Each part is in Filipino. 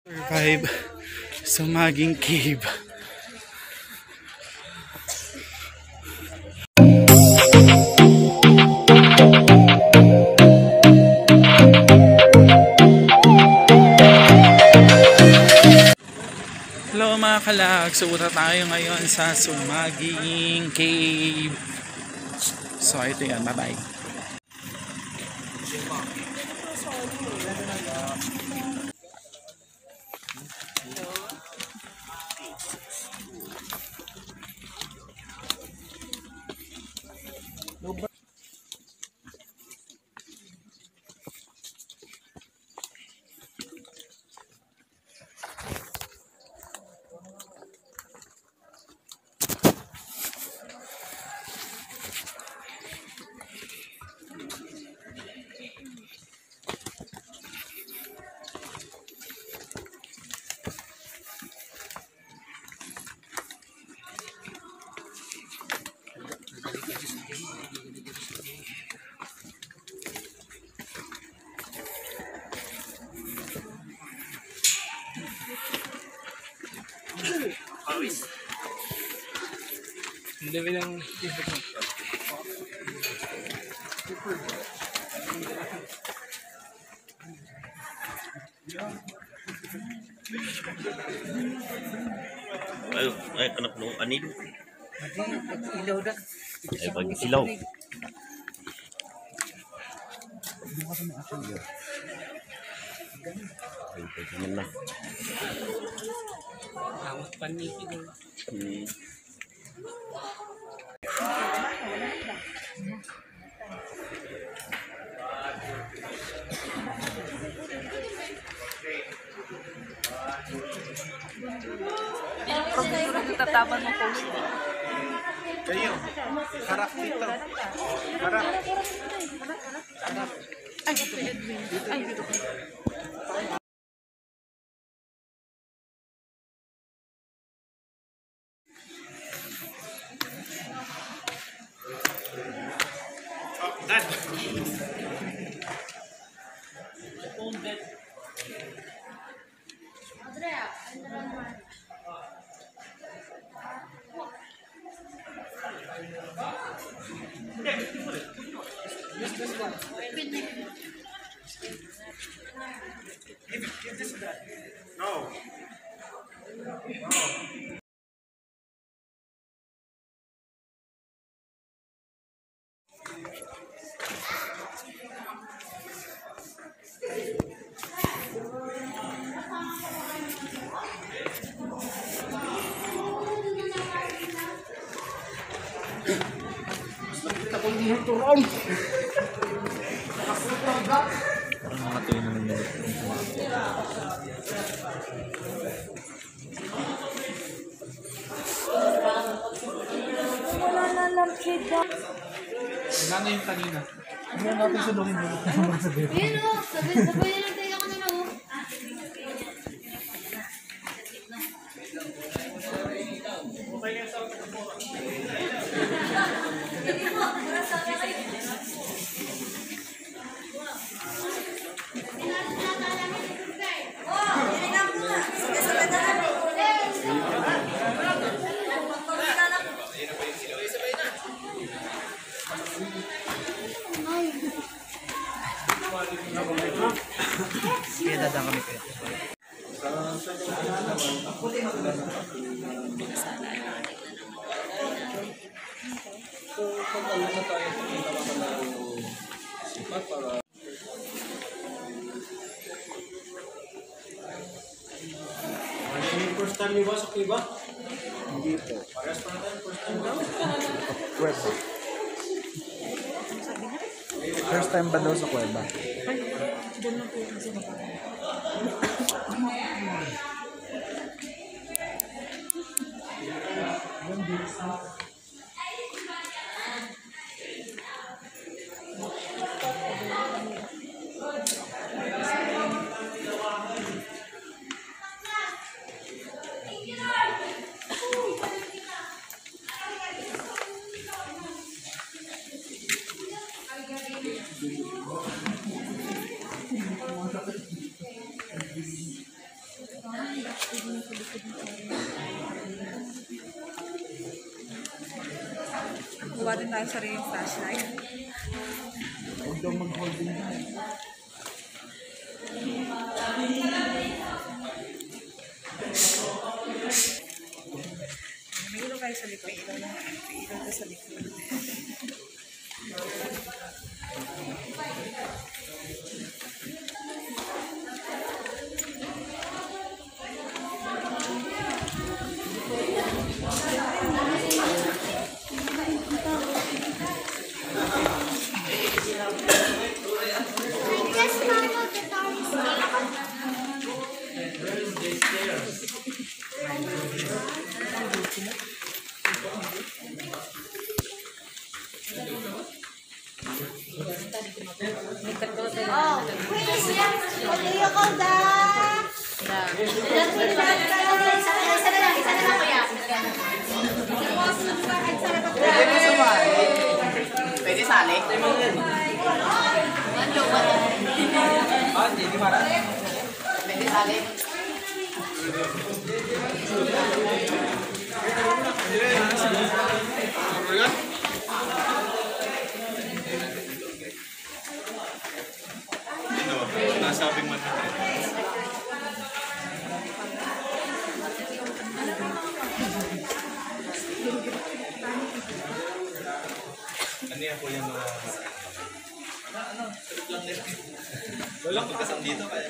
Survive Sumaguing Cave. Hello mga kalag, sumunta tayo ngayon sa Sumaguing Cave. So ito yan, bye bye. Hindi bilang ay kanak nung anil. Ilaw dah. Ay pag silaw. Ay pagman na. Awak paniki dulu. Tatapan mo po. Kayo, harap dito. Harap. Ay, dito. Ay, dito. No. Mga tuyo na nagmulot. Wala na lang siya. Ano yung kanina? Hindi natin suluhin mo. Ayun o, sabay lang tayo ka na lang o. Kaya dadang kami kayo. First time niyo ba sa Cuba? Hindi po. Paras pa natin, first time daw. Kuweba. First time ba daw sa kuweba? Doon lang po yung sinapa. Gawa din tayo sariling flashlight. Huwag daw mag-holding na. May ilaw kayo sa likod. May ilaw ka sa likod. Yes, Mama, the tortoise. Oh, please, what do you call that? Pwede sali? Pwede sali? Nasabing man. Ano yan po yung mga... Trip lang nila. Walang magkasam dito kaya.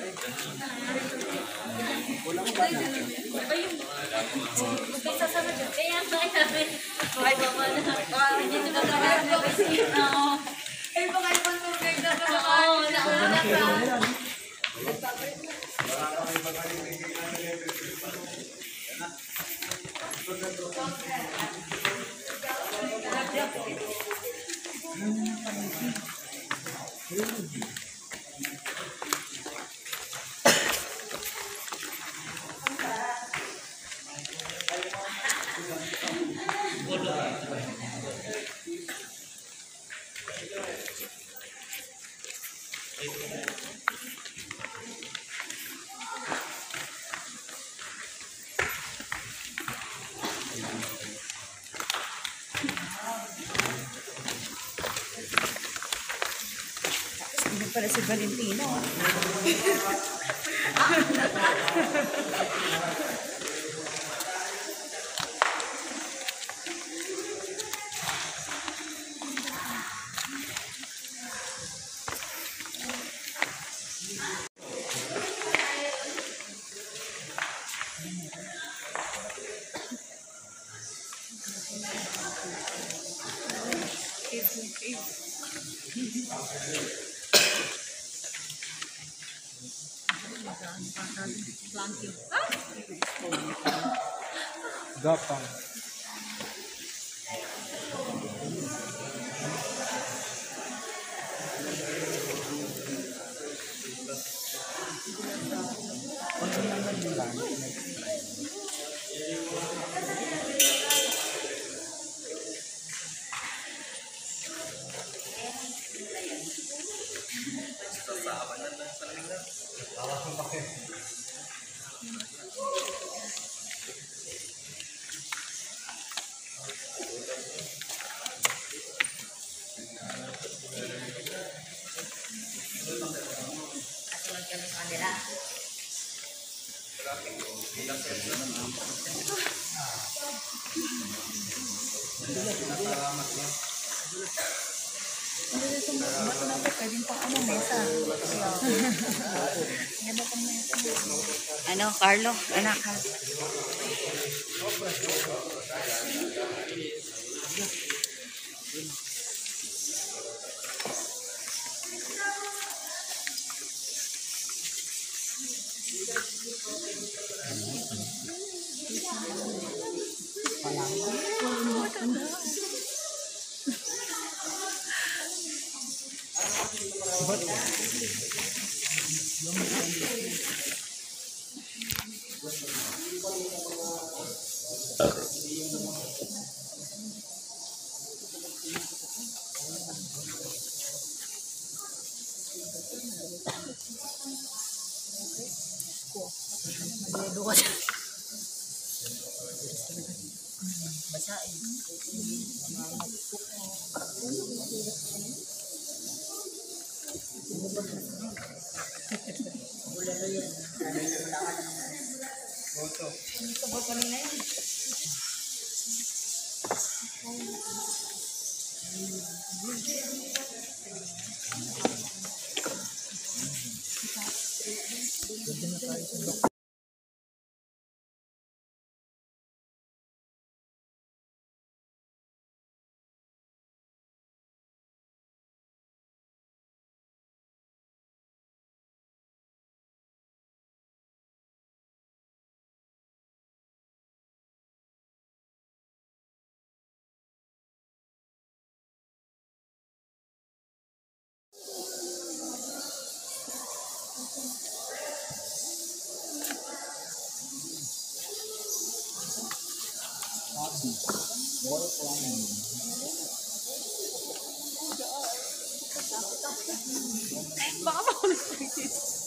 Hindi pala si Valentino. Gapang. Ano, Carlo? Anak ha? Todo ka dyan. Basahin. Bulalo yan. Ito ba kanina yan? Baka makulit ko dito.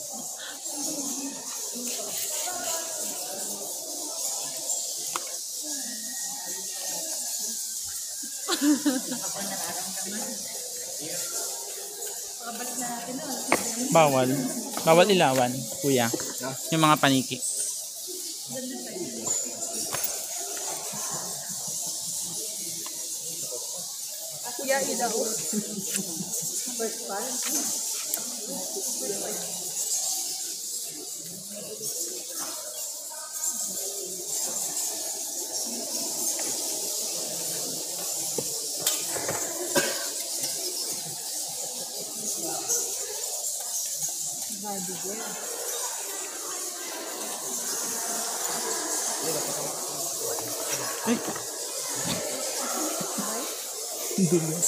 Pakabalik na natin na. Bawal. Bawal ilawan, kuya. Yung mga paniki. Kuya, ilaw. First part. Ay! Dulas.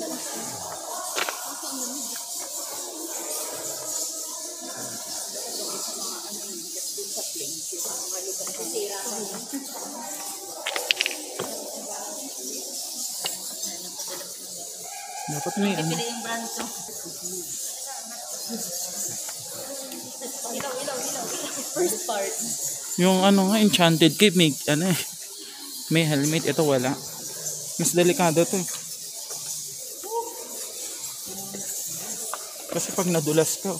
Dapat may ano. Pili yung brand to. Ilaw. First part. Yung ano nga, Enchanted Cave, may, ano eh, may helmet. Ito wala. Mas delikado to eh. Kasi pag nadulas ka,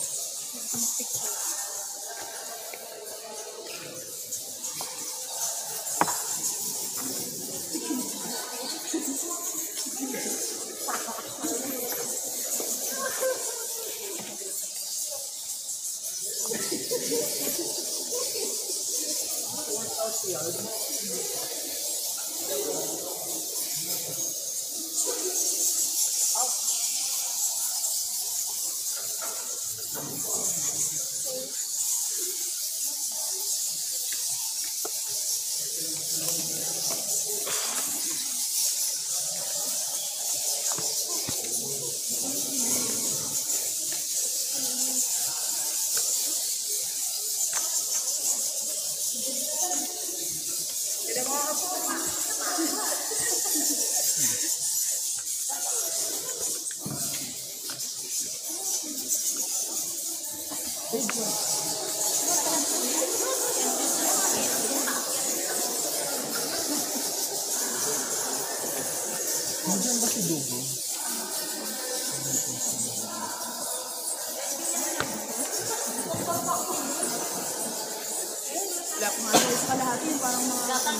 Wala ko nga sa kalahati, parang mga... Gatang.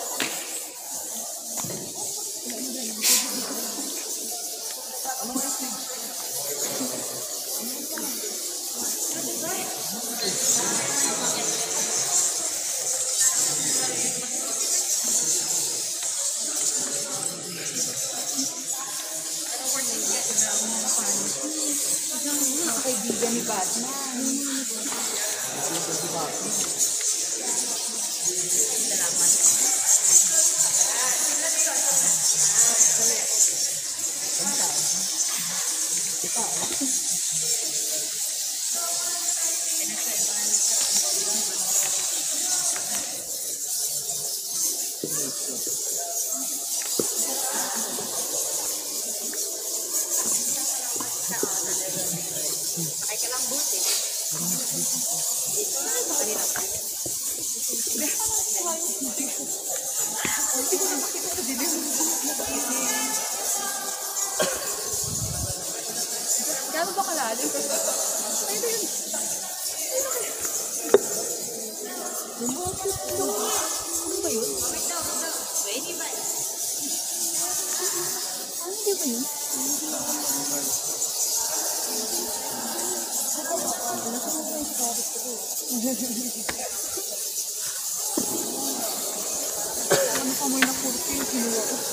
Mga kaibigan ni Batman. Ay ka lang buti. Dito na, kanina pa. Gano'n ba kalalim? Ayun yun. Ano ba yun? Pwede ba? Ano di ba yun? Ano ka mo yung nakurti yung kinuha ko?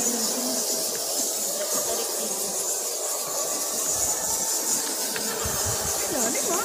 Lalim ha?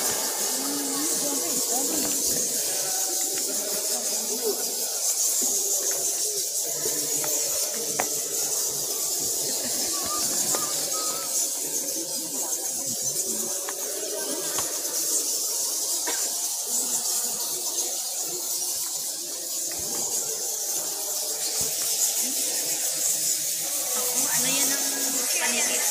Ano yan ang panikit?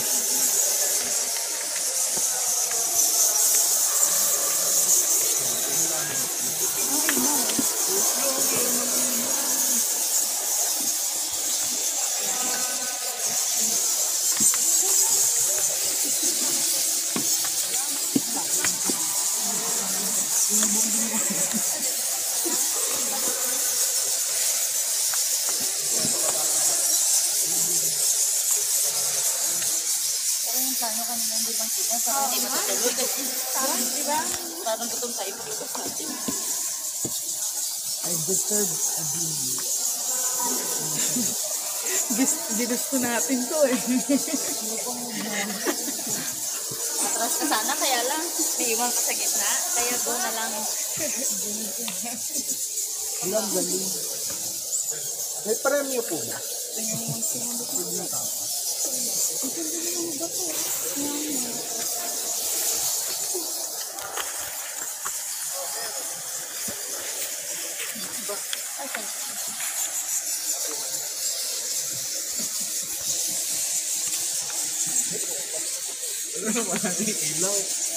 Plano kanina, hindi bang kita? Hindi matutuloy kasi Parang, di ba? parang gutom tayo pagkita sa atin. I deserve a bean. Ginusto natin to eh. Atras ka sana, kaya lang. Iiwan ka sa gitna. Kaya doon na lang. Alam, galing. May premyo po ba? Ilaw.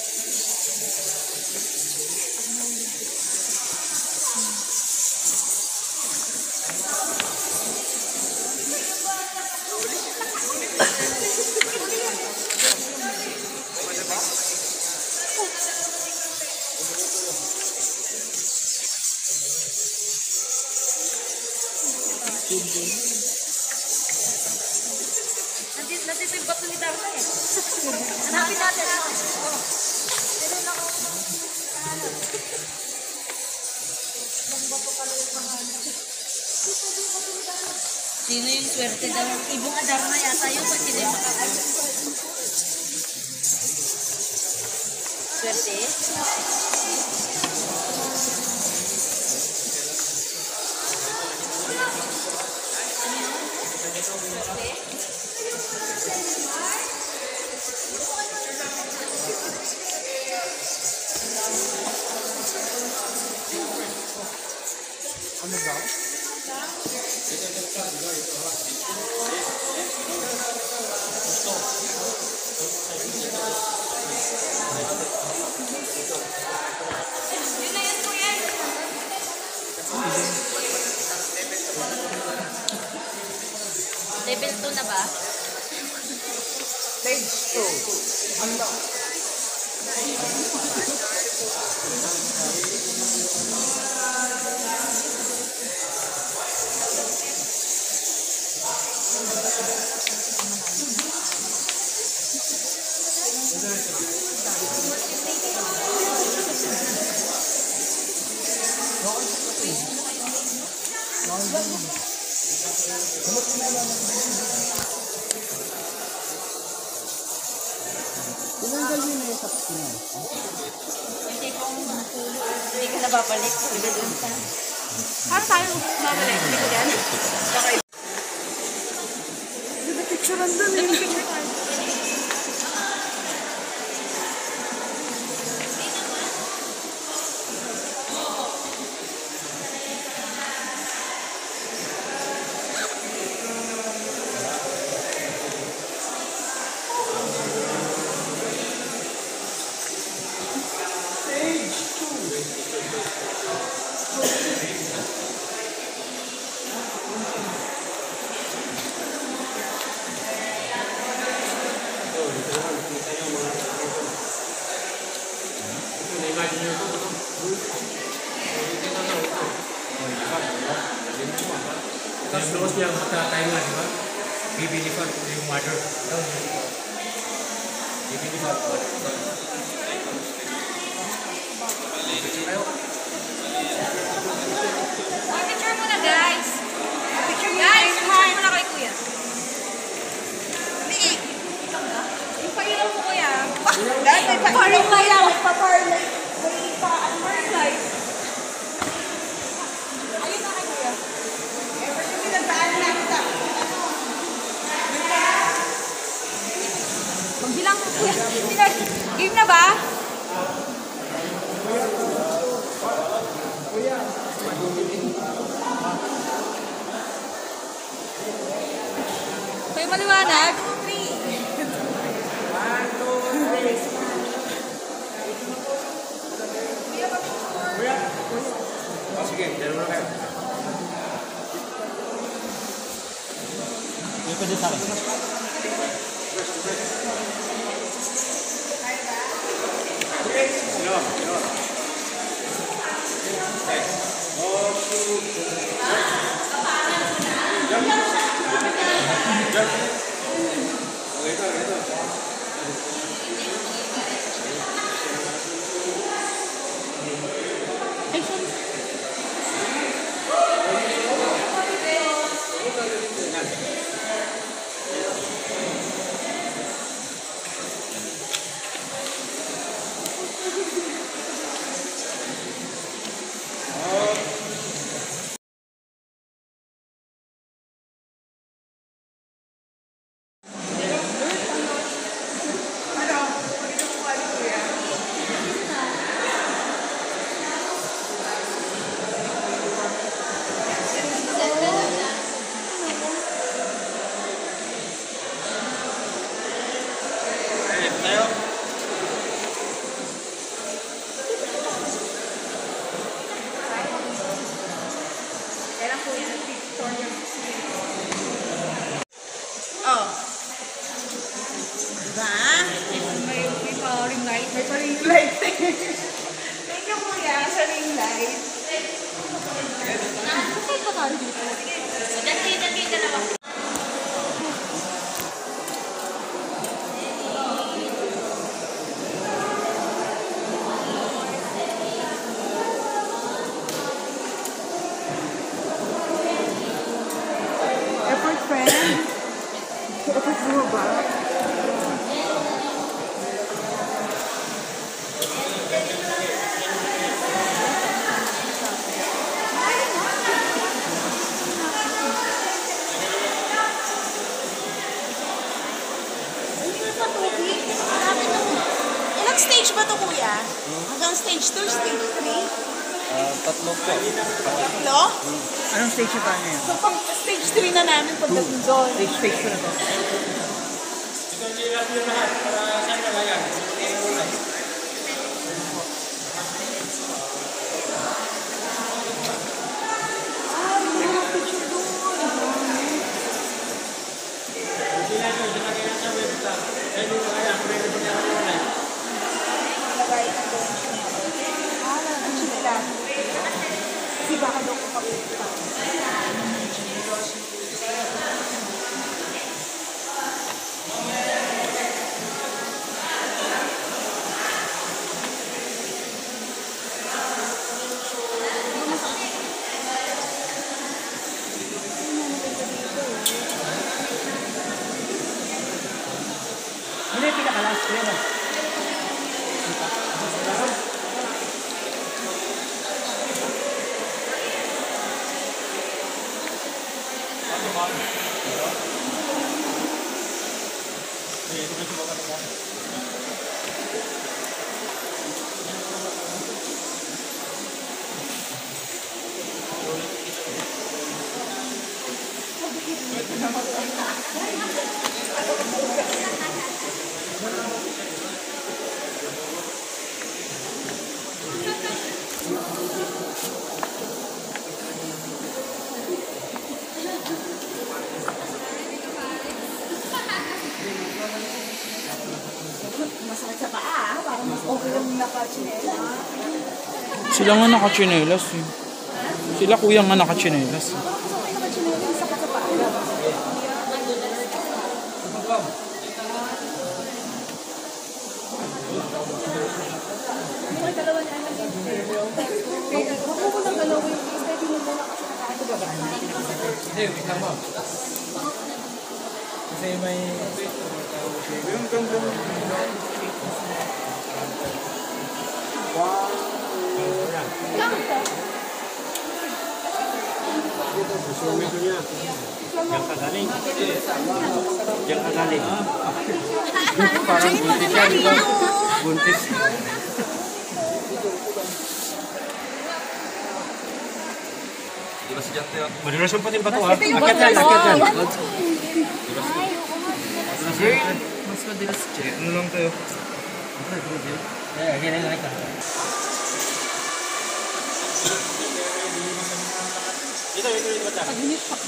Nandito yung bato ni Darla eh. Hanapin natin. Sino yung swerte daw? Ibong Adarna yata yun. Pag sino yung makakalit. Swerte? Ano ba? Level 2 na ba? Stage 2. Ano? Tinanggal yun na yung sa skin. Hindi ko hindi ka nababalik. Hindi doon sa... Paano tayo mamalik? Hindi ko yan. Picturean dun eh. Stage 2. Tapos niya matatay nga, di ba? Bibilifan yung mother. Bibilifan. Picture muna, guys. Picture muna kay Kuya. Yung pahiram mo, Kuya. Parang kaya, pa-parlay. May pa-parlay. Ayun na kay Kuya. Ever yung pinagdaanan natin ta. Magbilang mo, Kuya. Game na ba? Kuya, maliwanag? Sige, dalawa na kayo. Yung pwede sa akin. Oh. Diba? May pa-ring light. May pa-ring light. Thank you, Kuya, sa ring light. Saan pa tayo dito? Dati na lang. Effort, friend. Effort mo ba? Ilang stage ba to, Kuya? Hanggang stage 2, stage 3? Tatlo po. Tatlo? Anong stage na tayo ngayon? So, pag stage 3 na namin pagdating doon. Stage na to. Lagay na doon. Ang chila. Kasi baka daw ko kapita. Hindi, pinakalas ko yan. Masakit sa paa, parang mas okay lang naka-chinela. Sila nga nakachinelas eh. Sila kuya nga nakachinelas. Parang mas okay naka-chinela sa Kasi may... Yung ganda. Wow! Sumi ko niya. Diyan ka galing. Diyan ka galing. Parang buntis yan, di ba? Buntis. Di ba si Jante yun? Madulasyon pa din ba ito ha? Akyat yan, akyat yan. Mas madalas siya. Ano lang tayo? Ganyan ka. Ito ba ta?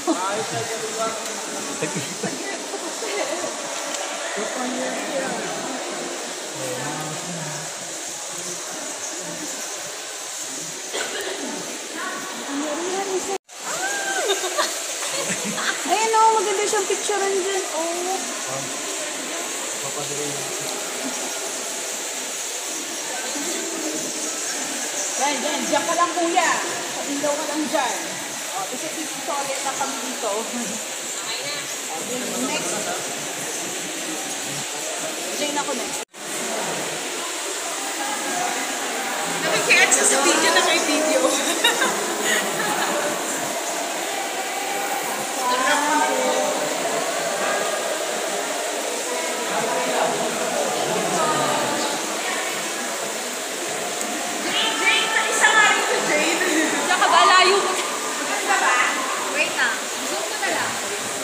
Ayun o, maganda siyang picturean dyan. Oh. Yan. Diyan ka lang kuya. Patindaw ka lang dyan. O, kasi pictorial na kami dito. Okay na. Next. Diyan ako next. Nakikita sa video na kay video. Wait na. Zoom ko na lang.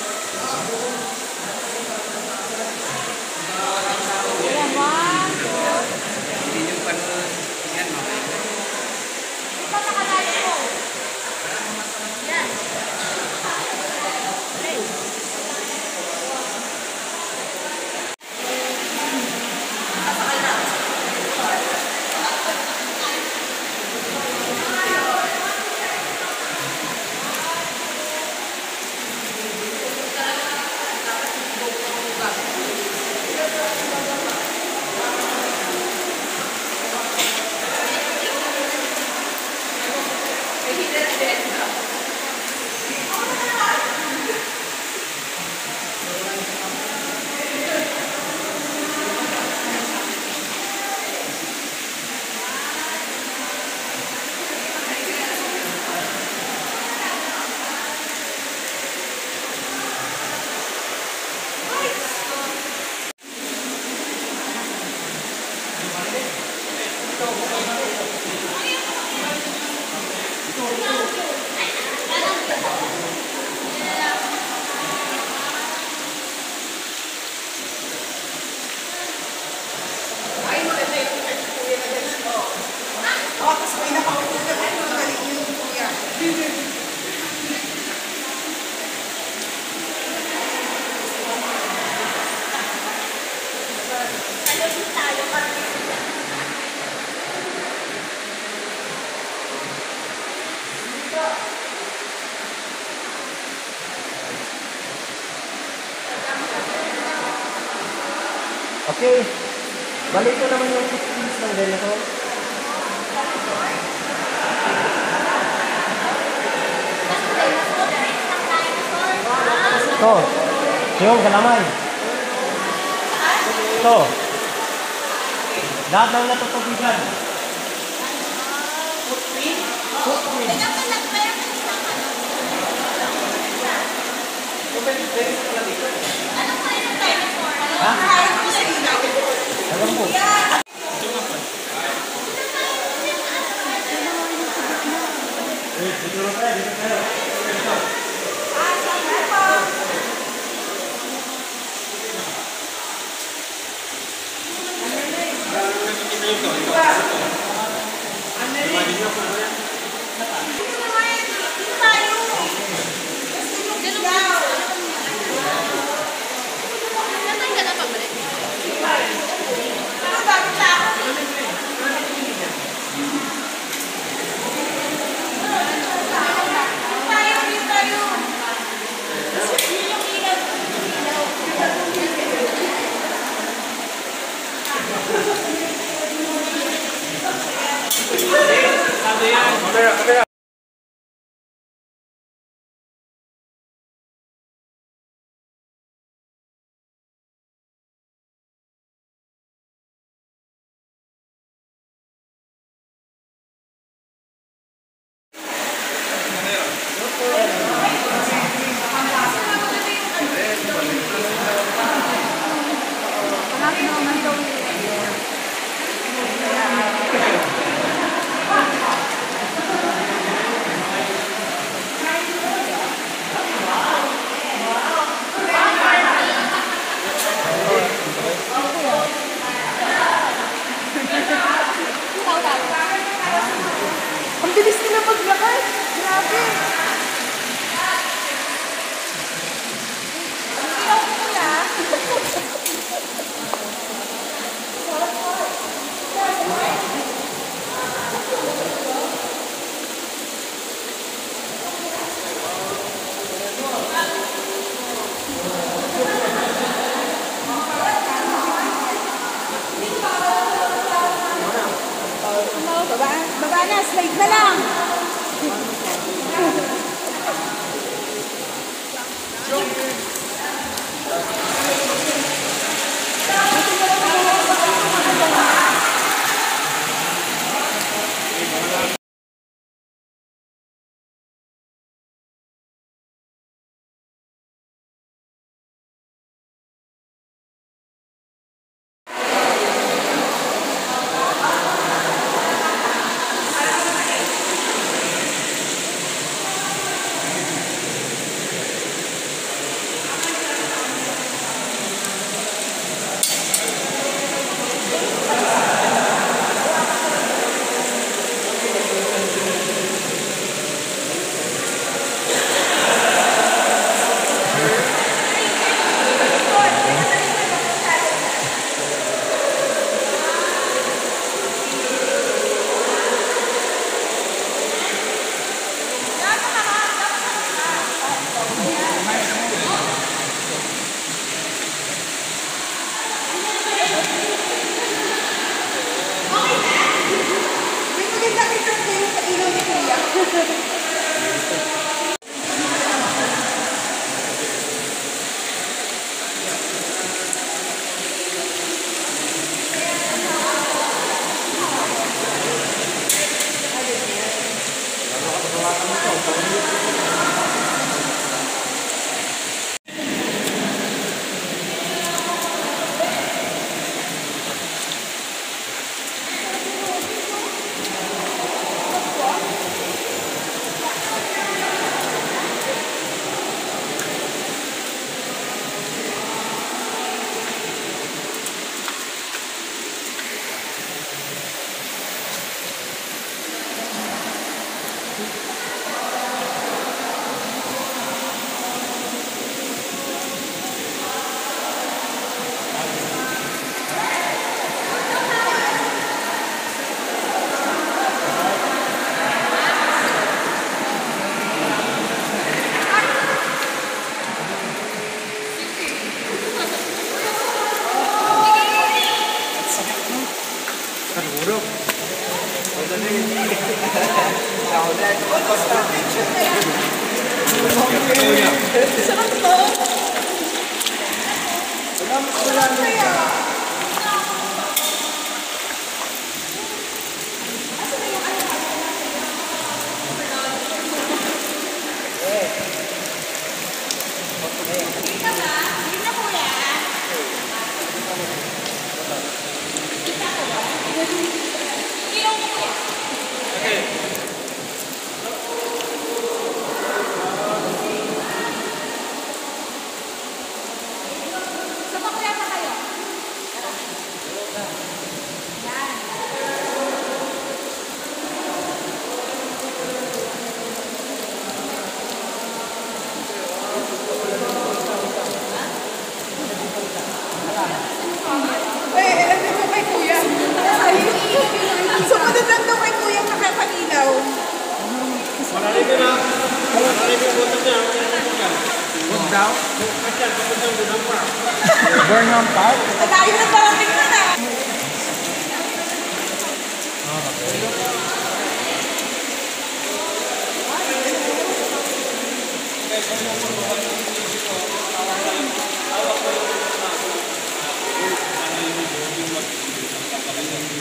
Okay. Balik ko naman yung piece ng dinosaur. Ito. Yung kalamay. Ito. Lahat ng natutubigan. Footprint? Footprint. Anong kind of dinosaur? Ha? Alam ko. Dito tayo. Saan ka na pabalik? Sabi, Ang bilis nila maglakad. Grabe. Ilaw ko kuya. Baba na, slide na lang. Sarap to. Sarap kaya. Sumunod lang daw kay Kuya nakapanilaw. Marami na. Marami na butas niya. Huwag daw? Burn on part? Tayo na parating na na.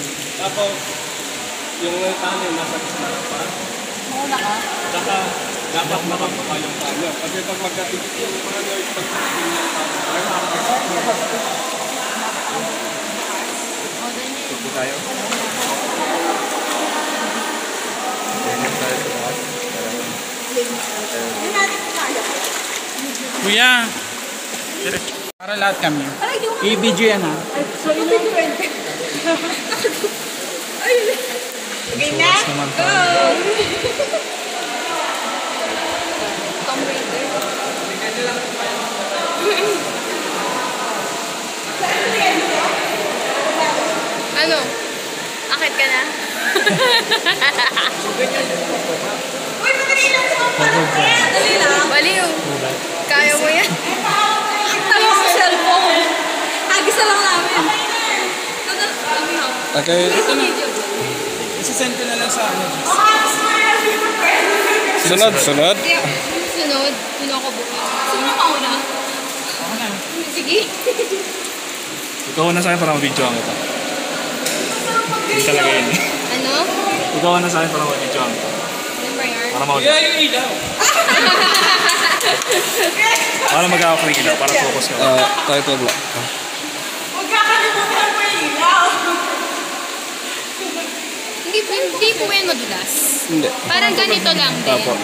Tapos, yung tanim nasa kisara pa. Muna ka. Saka, Dapat makapaka yung kanya. Kasi pag magkatigit yung ano, pagkatigit yung tupo tayo. Kuya. Para lahat kami. I-video yan ha. Game na? Go! Tomb Raider. Ano? Akit ka na? Uy, madali lang sa mga Madali lang. Baliw. Kaya mo yan? Talo sa cellphone. Agis na lang namin. Okay. Isasend ko na lang sa ano. Sunod. Sunod. Sino ako buka? Sino ka una? Sige. Ikaw na sa akin para ma-video ang ito. Hindi talaga yun. Ano? Ikaw na sa akin para ma-video ang ito. Number yard? Para ma-video. Yung ilaw. Para mag-awak ng ilaw, para focus ka. Tayo to vlog. Huwag kakalimutan mo yung ilaw. Hindi po yan madulas. Hindi. Parang ganito lang din. Apo.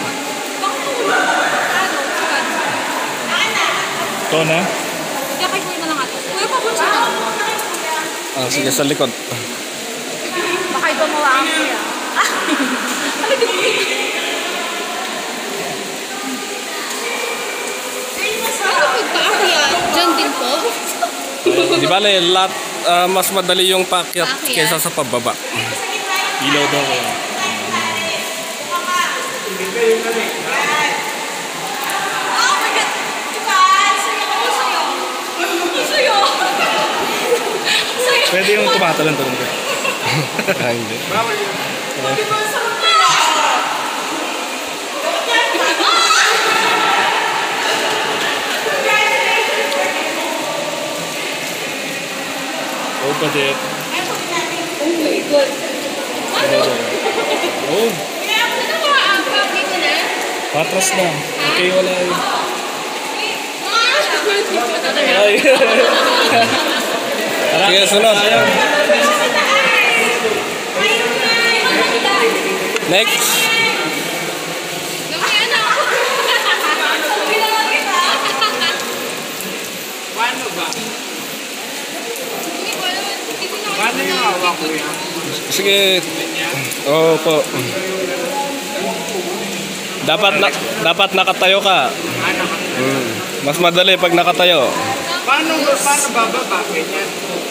Ikaw na? Kaya kay Kuya na lang ito. Kuya, pabunsa na. Sige, sa likod. Baka iba mawaan Kuya. Ano pagpaakyat? Diyan din po? Di ba lahat mas madali yung paakyat Paakyat? kaysa sa pababa. Ilaw daw ko. Oh my God! Diba? Sayo ko sa'yo. Sa'yo. Sa'yo. Pwede yung tumatalon-talon ko. Hindi. Diba sarap na? Oh, budget. Oh my God. Oh, Ano ba? Ang pagi mo na? patras na. Okay, wala yun. Ah! Ay. Sige, sunod. Next. Mamaya na ako. Kailangan kita. Paano ba? Hindi ko alam. Hindi ko na. Paano yung hawak ko yan? Sige. Oo po. Dapat nakatayo ka. Mas madali pag nakatayo. Paano bababa? Ganyan.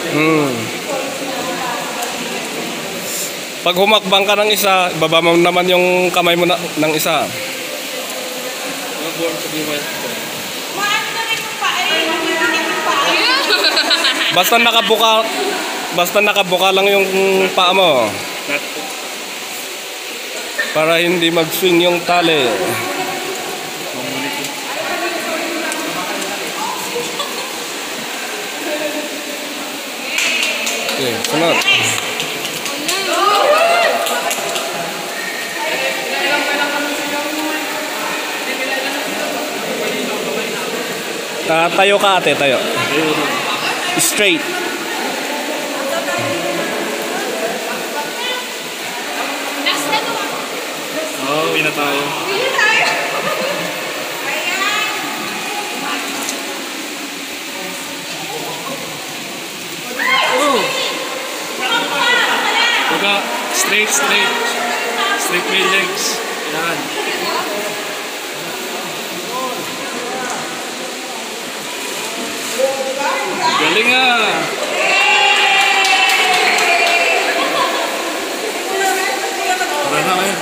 Pag humakbang ka ng isa, ibaba mo naman yung kamay mo ng isa. Maano na rin yung paa eh. Hindi yung paa. Basta nakabuka lang yung paa mo. Para hindi mag-swing yung tali. Okay, sunod. Tayo ka ate, tayo. Straight. Last na to. Oo, uwi na tayo. Hindi tayo. Ayan. Baga, straight. Straight may legs. Yan. Galing ah! Tara na kayo.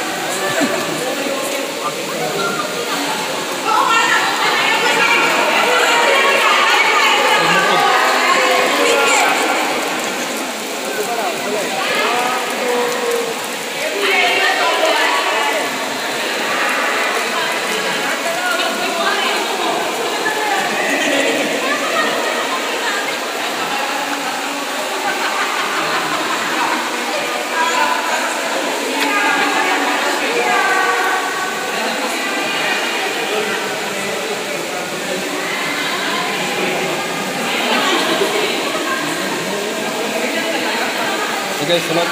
guys, sunod.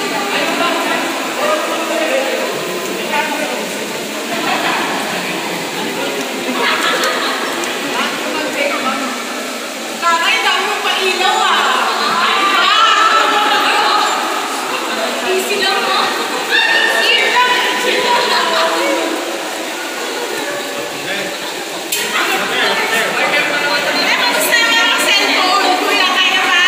Kakay, dami mong pailaw ah. Easy lang mo. Easy lang. Easy lang. Kamusta naman ang cellphone? Kuya, kaya ba?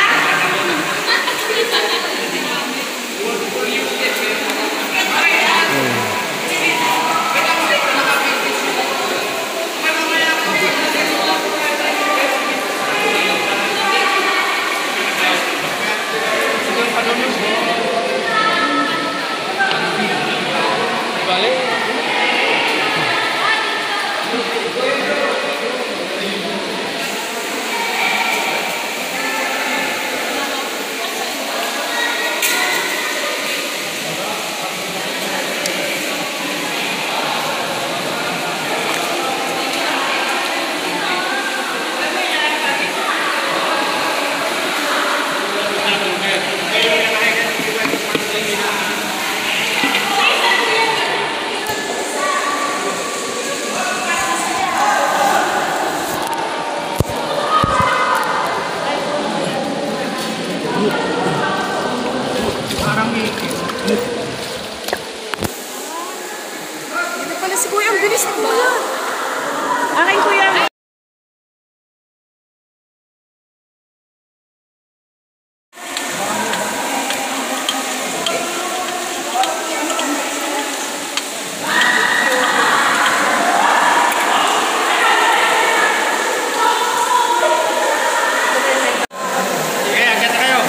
Ito pala si Kuya. Ang bilis ni Kuya. Akin, Kuya. Sige, agad na kayo.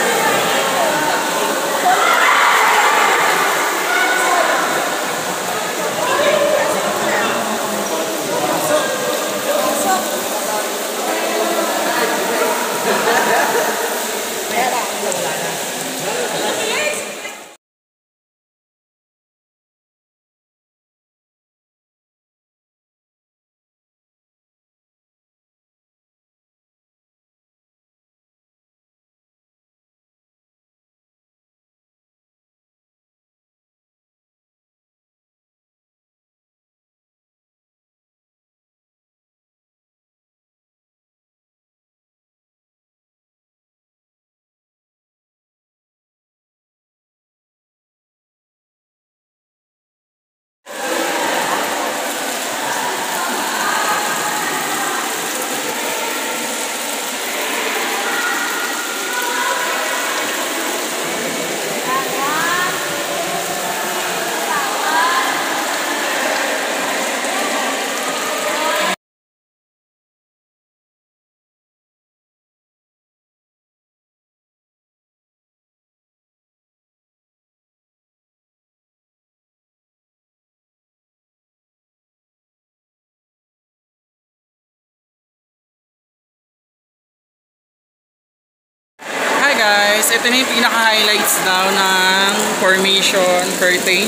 Hi guys, ito na yung pinaka-highlights daw ng formation curtain.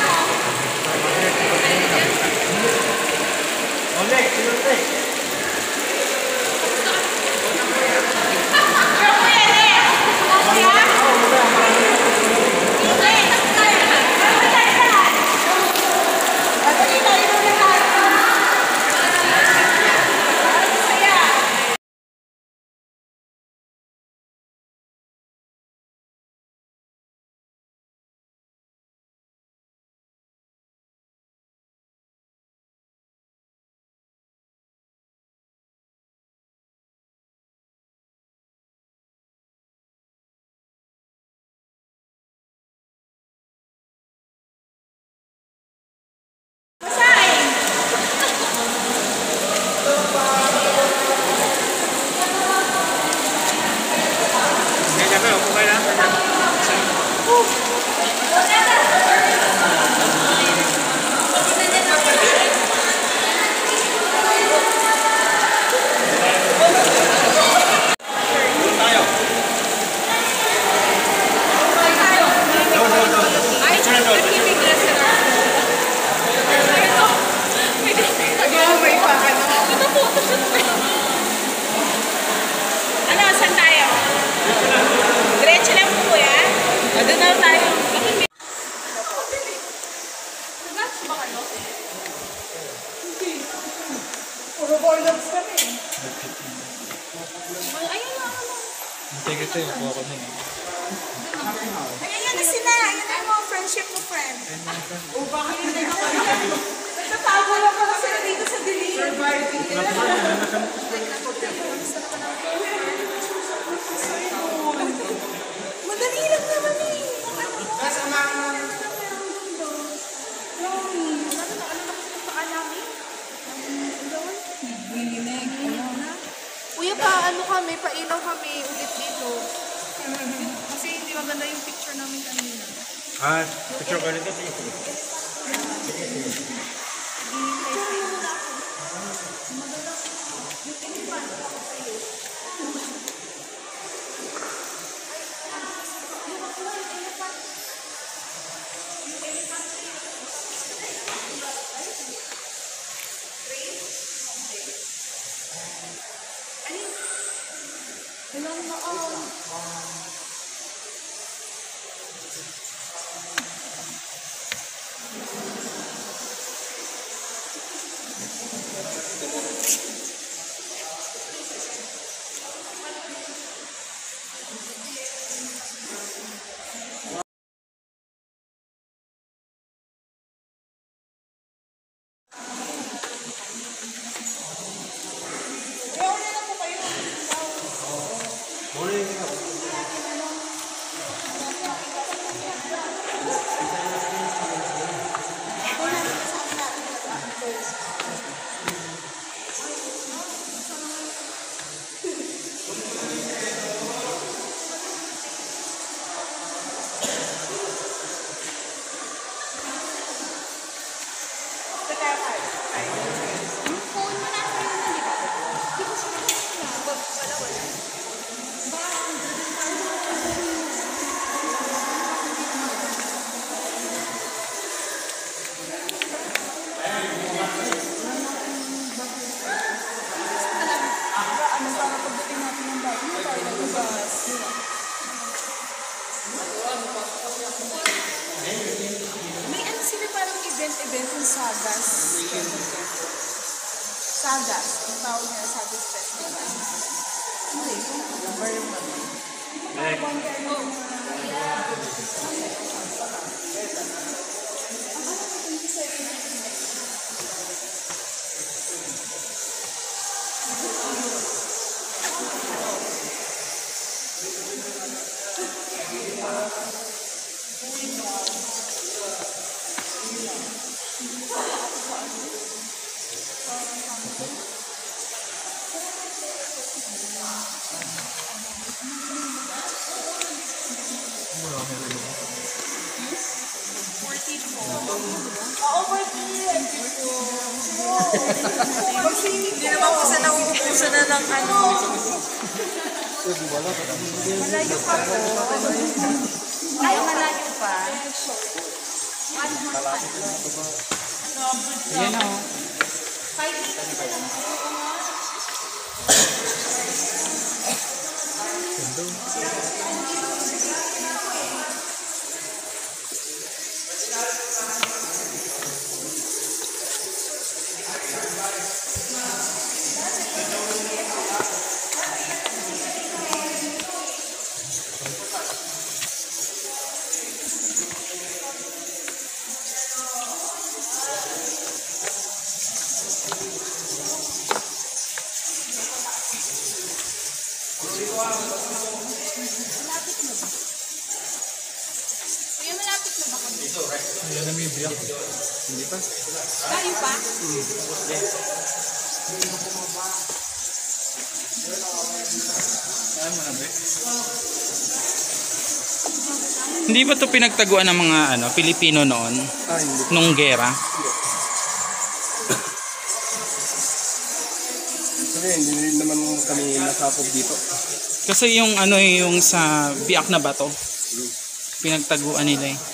Ole, sinunod. Ito yung kuha ko na eh. Ayan na sila. Ayan na mo, friendship mo, friend. O, bakit hindi ka kaya? Nagtatago lang pala sila dito sa dilim. Madali lang naman eh. Kasama mo. Kuya, paano kami? Pailaw kami ulit dito. Kasi hindi maganda yung picture namin kanina. Picture ka rin kasi. May ano sila parang event yung Sagas. Sagas. Ang tawag nila Sagas Festival. Hindi naman kasi nauubusan na ng ano. Malayo pa po. Ay, malayo pa. Ayan o. Ayan na may biyak. Hindi pa. Kayo pa? Ayan mo na ba? Hindi ba ito pinagtaguan ng mga Pilipino noon? Hindi. Nung gera? Kasi hindi naman kami nasapog dito. Kasi yung yung sa biak na bato. Pinagtaguan nila eh.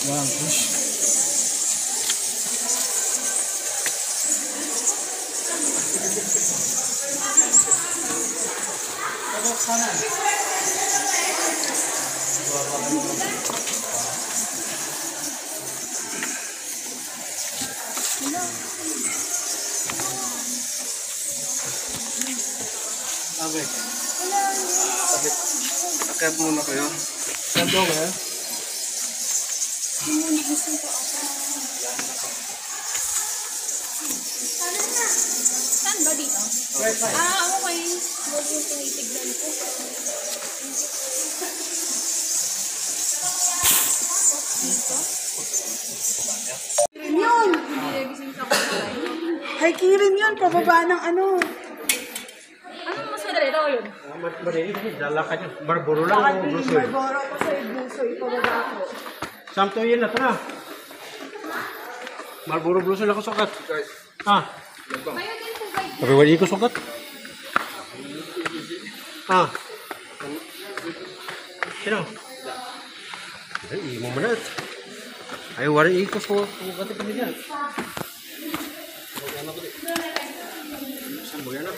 Wow, push. Okay. Akit muna kayo. Sando ka eh? Saan ba dito? Okay. Huwag yung tinitignan ko. Yun! Hiking rin yun, pababa ng ano. Anong mas madali daw yun? Madali kasi lalakad yun. Barbaro lang o brusoy. Barbara ko sa Busoy, pababa ko. Samto yun na ito na. Marlboro brusoy lang ko sukat. Ah. Tapi wali ko sukat. Ah. Sino? Ay, mo manat. Ay, wari ko sukat kami dyan. Saan mo yan ah?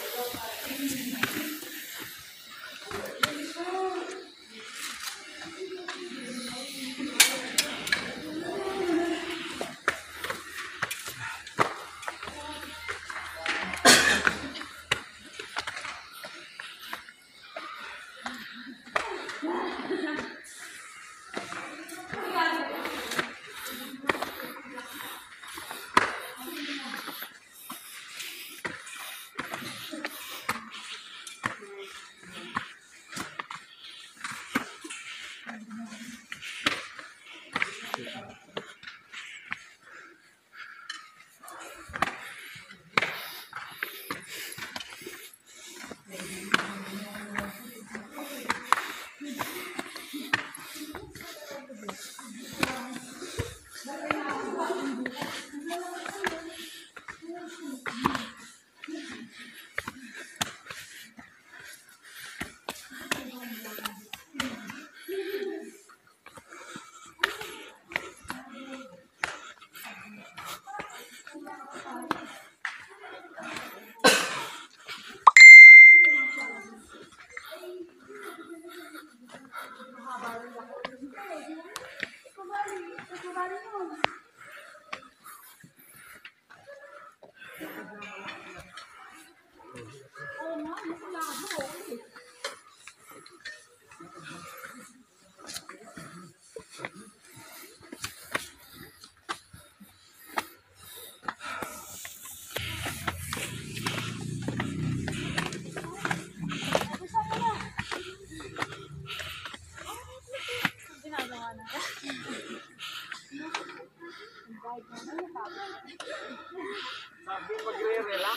Sabi magre-relax.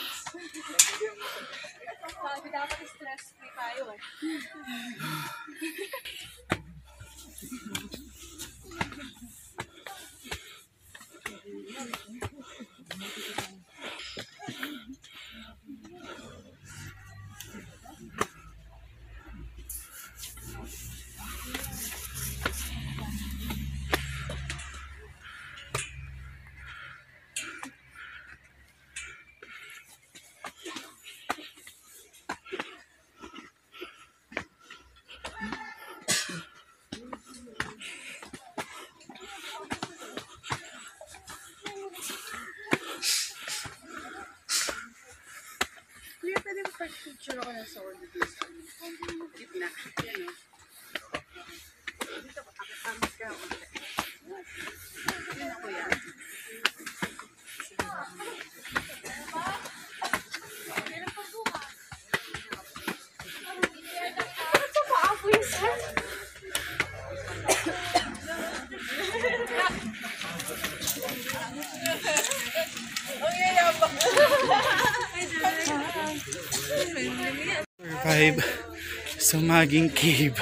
Sabi dapat stress-free tayo eh. Kuya, pwede ba pag-picture ako ng soul dito sa gitna? Yan o. Dito ko, akit-amis ka ako. Yan ako yan. Ito pa ako yung sir. Survive Sumaguing Cave.